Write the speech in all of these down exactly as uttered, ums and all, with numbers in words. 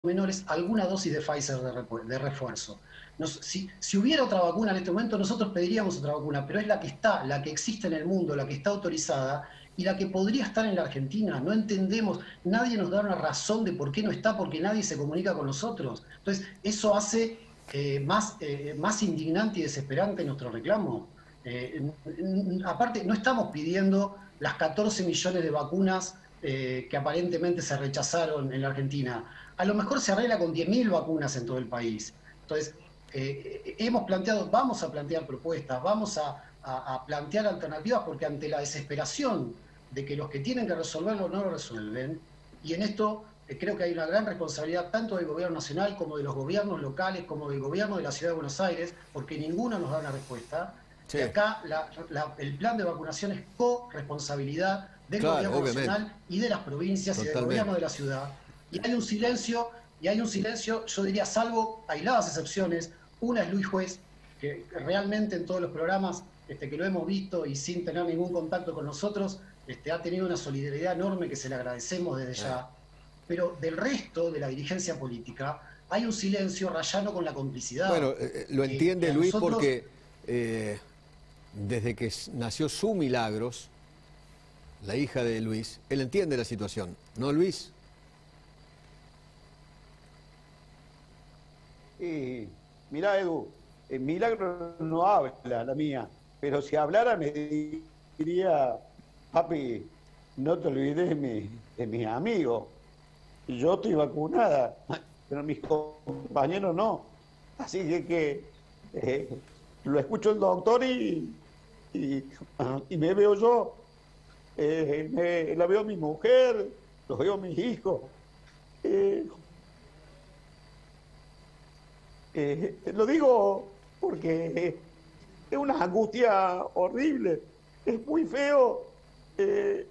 menores alguna dosis de Pfizer de, de refuerzo. Nos, si, si hubiera otra vacuna en este momento, nosotros pediríamos otra vacuna, pero es la que está, la que existe en el mundo, la que está autorizada y la que podría estar en la Argentina. No entendemos, nadie nos da una razón de por qué no está, porque nadie se comunica con nosotros. Entonces, eso hace eh, más, eh, más indignante y desesperante nuestro reclamo. Eh, aparte, no estamos pidiendo las catorce millones de vacunas eh, que aparentemente se rechazaron en la Argentina. A lo mejor se arregla con diez mil vacunas en todo el país. Entonces, eh, hemos planteado, vamos a plantear propuestas, vamos a, a, a plantear alternativas, porque ante la desesperación de que los que tienen que resolverlo no lo resuelven, y en esto eh, creo que hay una gran responsabilidad tanto del gobierno nacional como de los gobiernos locales, como del gobierno de la Ciudad de Buenos Aires, porque ninguno nos da una respuesta. Sí. Y acá la, la, el plan de vacunación es corresponsabilidad del claro, gobierno obviamente. nacional y de las provincias Totalmente. y del gobierno de la ciudad. Y hay un silencio, y hay un silencio, yo diría, salvo aisladas excepciones. Una es Luis Juez, que realmente en todos los programas este, que lo hemos visto y sin tener ningún contacto con nosotros, este, ha tenido una solidaridad enorme que se le agradecemos desde ya. Pero del resto de la dirigencia política hay un silencio rayano con la complicidad. Bueno, eh, lo entiende que, que Luis nosotros... porque eh, desde que nació su Milagros, la hija de Luis, él entiende la situación, ¿no, Luis? Y mirá, Edu, eh, Milagro no habla, la mía, pero si hablara me diría, papi, no te olvides de mi, de mis amigos. Yo estoy vacunada, pero mis compañeros no. Así que, que eh, lo escucho el doctor y, y, y me veo yo, eh, me, la veo a mi mujer, los veo a mis hijos. Eh, Eh, lo digo porque es una angustia horrible, es muy feo, eh,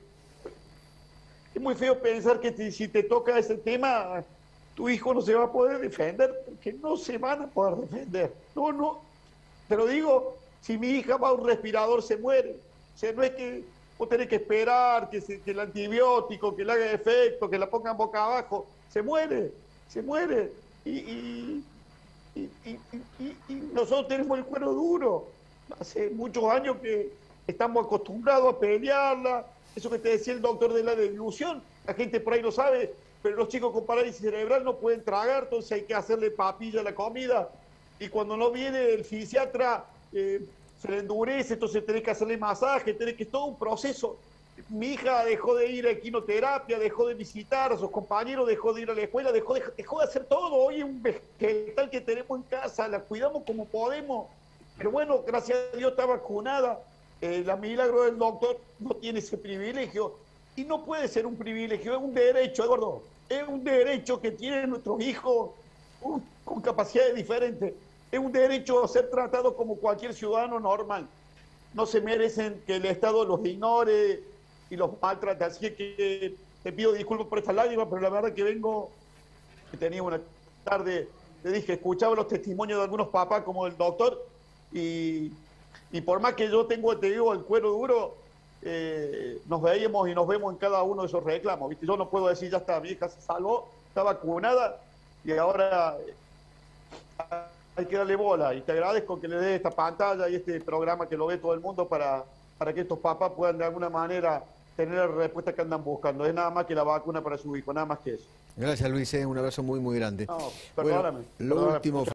es muy feo pensar que te, si te toca ese tema, tu hijo no se va a poder defender, porque no se van a poder defender. No, no, te lo digo, si mi hija va a un respirador se muere. O sea, no es que vos tenés que esperar que, se, que el antibiótico, que le haga efecto, que la pongan boca abajo, se muere, se muere. Y... y Y, y, y, y nosotros tenemos el cuero duro. Hace muchos años que estamos acostumbrados a pelearla. Eso que te decía el doctor de la deglución, la gente por ahí lo sabe, pero los chicos con parálisis cerebral no pueden tragar, entonces hay que hacerle papilla a la comida. Y cuando no viene el fisiatra, eh, se le endurece, entonces tenés que hacerle masaje, tenés que... Es todo un proceso. Mi hija dejó de ir a quinoterapia, dejó de visitar a sus compañeros, dejó de ir a la escuela, dejó de, dejó de hacer todo. Hoy es un vegetal que tenemos en casa, la cuidamos como podemos. Pero bueno, gracias a Dios está vacunada. Eh, la Milagro del doctor no tiene ese privilegio. Y no puede ser un privilegio, es un derecho, Eduardo. Es un derecho que tienen nuestros hijos uh, con capacidades diferentes. Es un derecho a ser tratados como cualquier ciudadano normal. No se merecen que el Estado los ignore y los maltrata. Así que te pido disculpas por estas lágrimas, pero la verdad que vengo, que tenía una tarde, te dije, escuchaba los testimonios de algunos papás como el doctor, y, y por más que yo tengo, te digo, el cuero duro, eh, nos veíamos y nos vemos en cada uno de esos reclamos, ¿viste? Yo no puedo decir, ya está, mi hija se salvó, está vacunada, y ahora hay que darle bola, y te agradezco que le des esta pantalla y este programa que lo ve todo el mundo para, para que estos papás puedan de alguna manera tener la respuesta que andan buscando. Es nada más que la vacuna para su hijo, nada más que eso. Gracias, Luis, un abrazo muy, muy grande. No, perdóname. Bueno, lo perdóname. último...